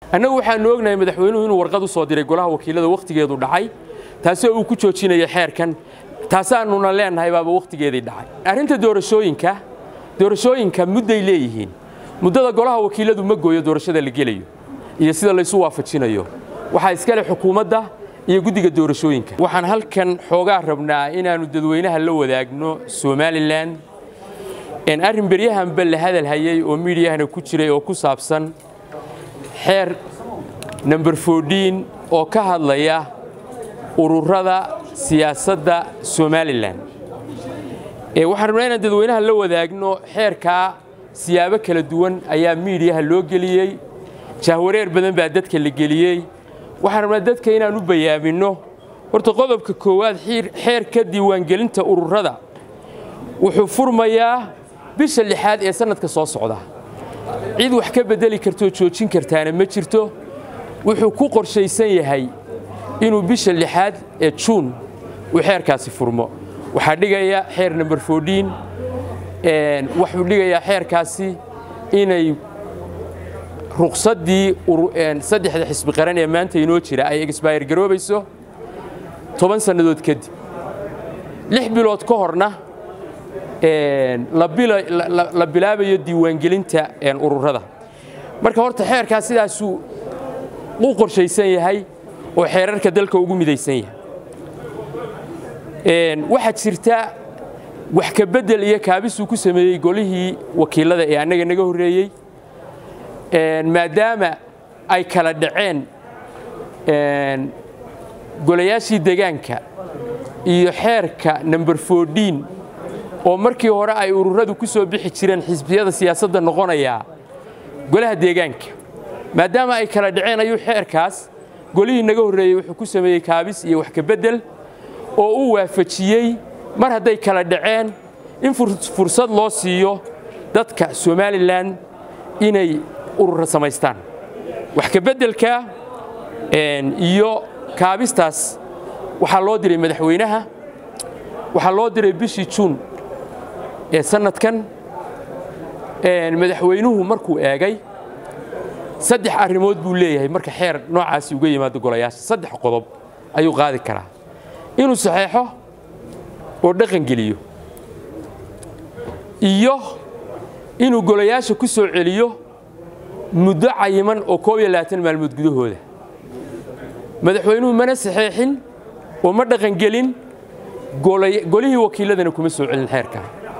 annagu waxaanu ognahay madaxweynuhu inuu warqad u soo diray golaha wakiilada waqtigeedu dhacay taasoo uu ku joojinayay xeerkan taasaanuna leenahay baaba waqtigeedii dhacay arrinta doorashooyinka mudday leeyihiin muddada golaha wakiiladu ma gooyo doorashada la gelayo iyo sida la isu waafajinayo waxa iska leh xukuumadda iyo guddiga doorashooyinka waxaan halkan xoogaa rabnaa inaanu dadweynaha la wadaagno Somaliland arrin beryahan bal hadal hayay oo miidiyahana ku jiray oo ku saabsan xeer number 14 oo ka hadlaya ururada siyaasadda Somaliland waxaan rabnaa inaan dadweynaha la wadaagno xeerka siyaabo kala duwan ayaa miidiyaha loo geliyay jahwareer badan baa dadka la geliyay waxaan rabnaa dadka inaan u bayaamino horta qodobka koowaad xeerka diiwaangelinta ururada wuxuu furmayaa bisha 6aad ee sanadka soo socda cid wax ka bedeli karto joojin kartaana ma jirto wuxuu ku qorshaysan yahay inuu bisha 6aad ee June uu xeerkaasi furmo waxa dhigaya xeer number 14 wuxuu dhigaya xeerkaasi inay ruqsadii saddexda xisbi qaran ee maanta inoo jira ay expire garoobayso 10 sanadood kadib 6 bilood ka horna la bilaabayo diiwaangelinta ururada marka horta xeerkaas sidaas uu qorshaysan yahay oo xeerarka dalka ugu midaysan yahay waxa jirta wax ka bedel iyo kaabis uu ku sameeyay golihii wakiilada ee anaga naga horeeyay maadaama ay kala dhaceen golayaashii deegaanka iyo xeerka number 14 oo markii hore ay ururadu ku soo bixi jireen xisbiyada siyaasadda noqonaya golaha deegaanka maadaama ay kala dhaceen ayuu xeerkaas golihii naga horeeyay wuxuu ku sameeyay kaabis iyo wax ka bedel oo uu waafajiyay mar haday kala dhaceen in fursad loo siiyo dadka Somaliland inay urur samaystaan wax ka bedelka iyo kaabistaas waxa loo diray madaxweynaha waxa loo diray bishii June ee sanadkan madaxweynuhu markuu eegay saddex arrimood buu leeyahay marka xeer noocaas uga yimaado golayaasha saddex qodob ayuu qaadi karaa inuu saxeexo oo dhaqan geliyo iyo inuu golayaasha ku soo celiyo muddo cayiman oo 12 maalmood gudahooda madaxweynuhu mana saxeexin oo ma dhaqan gelin golihii wakiiladana kuma soo celin xeerka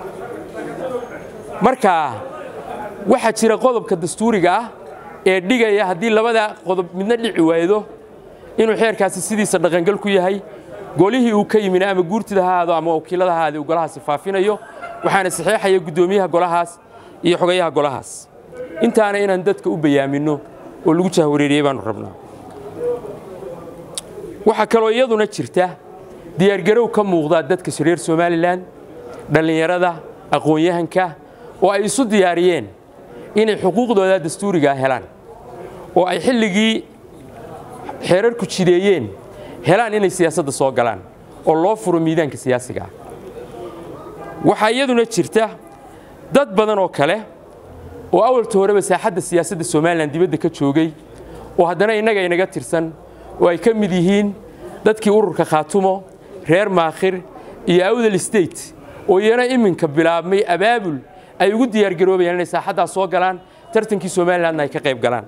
marka waxa jira qodobka dastuuriga ah ee dhigaya hadii labada qodob midna dhici waaydo inuu xeerkaasi sidiisa dhaqan gal ku yahay golihii uu ka yimina ama guurtida haado ama wakiilada haado golahaas faafinayo waxaana saxeexaya gudoomiyaha golahaas iyo xogayaha golahaas intaana inaan dadka u bayaamino oo lagu jahwareeriyay baan rabnaa waxa kale oo iyaduna jirta diyaar garow ka muuqda dadka reer Somaliland dhalinyarada aqoon-yahanka oo ay isu diyaariyeen inay xuquuqdooda dastuuriga helaan oo ay xilligii xeerarku jideeyeen helaan inay siyaasadda soo galaan oo loo furo miidaanka siyaasiga waxa iyaduna jirta dad badan oo kale oo awalta horeba saaxadda siyaasadda Somaliland dibadda ka joogay oo haddana inaga tirsan oo ay ka mid yihiin dadkii ururka Khaatumo reer Maakhir iyo Awdal State oo iyana iminka bilaabmay abaabul ay ugu diyaar garoobayaan inay saaxadda soo galaan tartankii Somaliland ay ka qayb galaan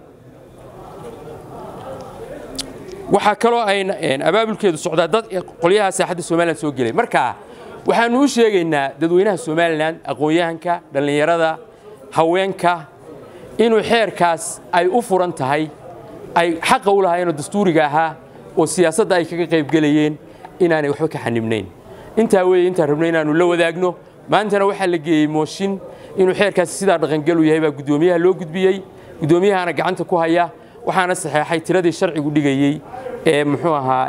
waxa kale ay abaabulkeedu socdaa dad qoliyaha saaxadda Somaliland soo galay marka waxaanu u sheegaynaa dadweynaha Somaliland aqoon-yahanka dhalinyarada haweenka inuu xeerkaas ay u furan tahay ay xaq u lahaayeen dastuuriga ahaa oo siyaasadda ay kaga qayb galayeen inaanay waxba ka xanibnayn inta rabnay inaanu la wadaagno maantana waxa la geeyay mooshin inuu xeerkaasi sida dhaqan gal u yahay baa gudoomiyaha loo gudbiyay gudoomiyahana gacanta ku haya waxaana saxeexay tiradii sharcigu dhigayay muxuu ahaa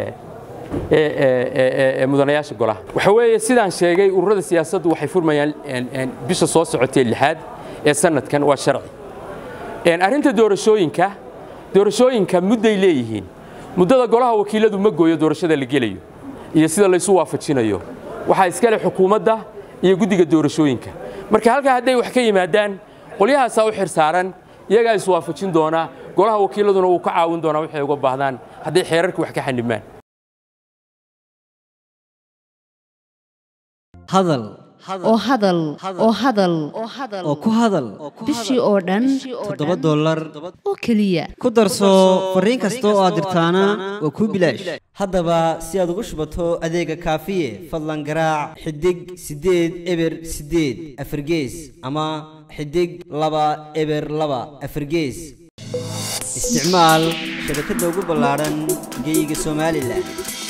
mudanayaasha golaha waxa weeye sidaan sheegay ururada siyaasaddu waxay furmayaan bisha soo socotay 6aad ee sanadkan waa sharci arrinta doorashooyinka mudday leeyihiin muddada golaha wakiiladu ma gooyo doorashada la gelayo iyo sida la isu waafajinayo waxa iska leh xukuumadda iyo guddiga doorashooyinka marka halka haday wax ka yimaadaan qoliyahaas u xirsaaran iyaga is waafajin doona golaha wakiiladuna uu ka caawin doonaa waxay uga baahdaan hadday xeerarka wax ka xanibmaan hadal oo ku hadal bishii oo dhan $7 oo keliya ku darso fariin kasta oo aad dirtaana waa ku bilaash haddaba si aad ugu shubato adeega kaafiye fadlan garaac xidig 8 eber 8 afargees ama xidig 2 eber 2 afargees isticmaal shabakadda ugu ballaaran geyga Soomaaliland